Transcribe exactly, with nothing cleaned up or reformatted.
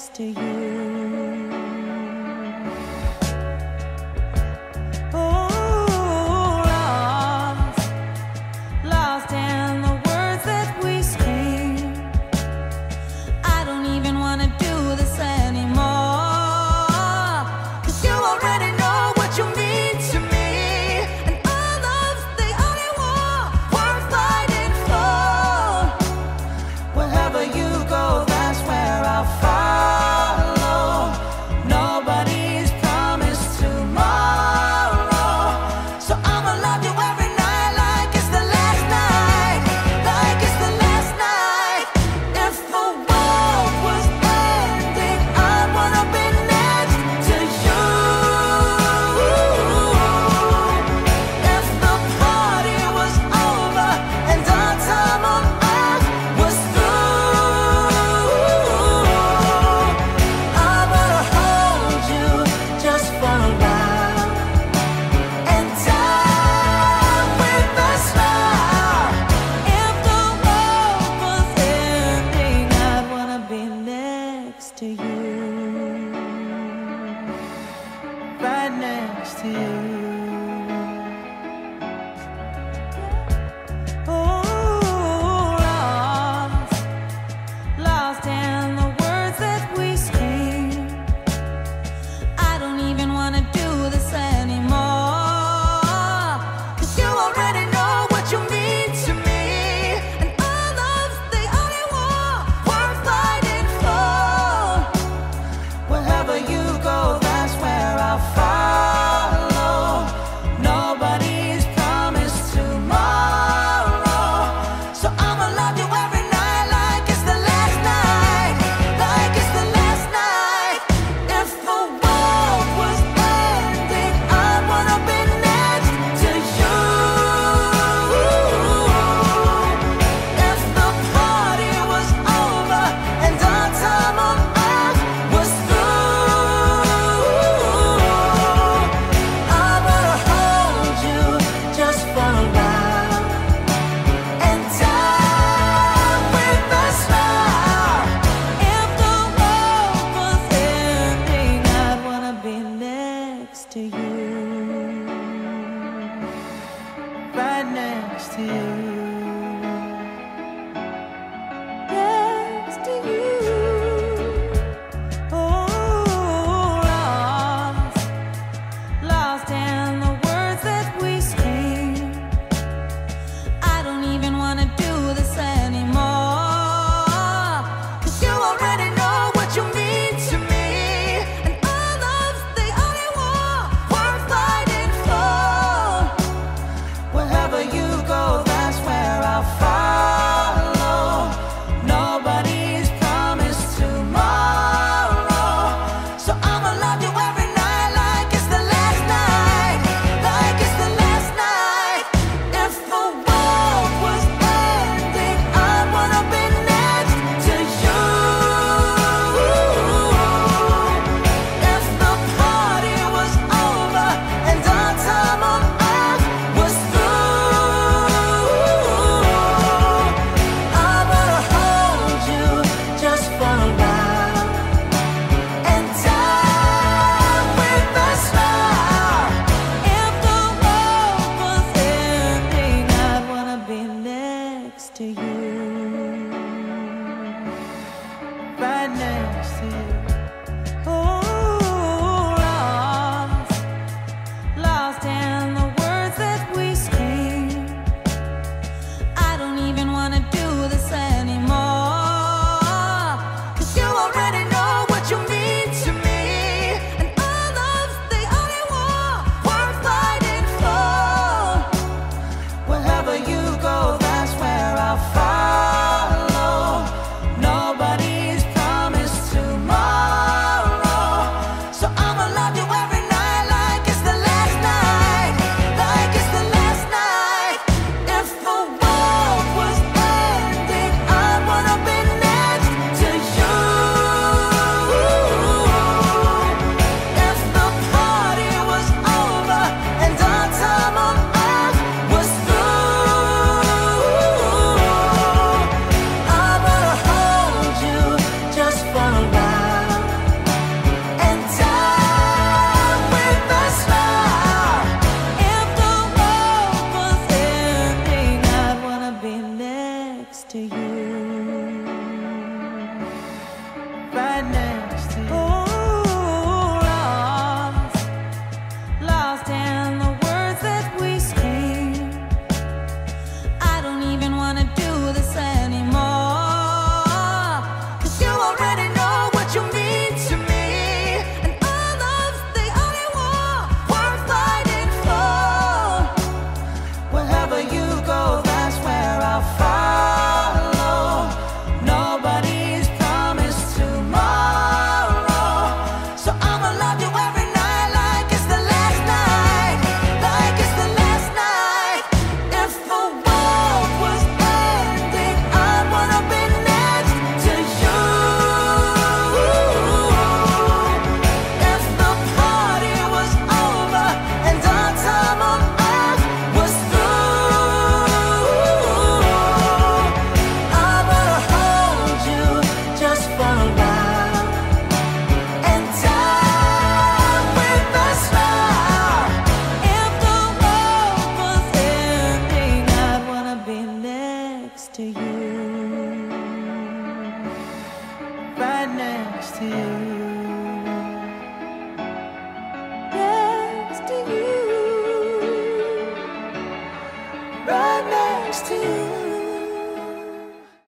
next to you. Oh, lost, lost in the words that we scream. I don't even want to do this anymore, 'cause you already know what you mean to me, and all love's the only war worth fighting for. Wherever you go, that's where I'll follow. Nobody's promised tomorrow, so I'ma love you every night like it's the last night, like it's the last night. If the world was ending, I wanna be next to you. If the party was over and our time on earth was through, I wanna hold you just for a while and die with a smile. If the world was ending, I'd wanna be next to you, right next to you. Oh, lost, lost in the words that we scream. I don't even want to do this anymore, 'cause you already know what you mean to me, and all love's the only war worth fighting for. Wherever you go, that's where I'll follow. next to you, next to you, right next to you.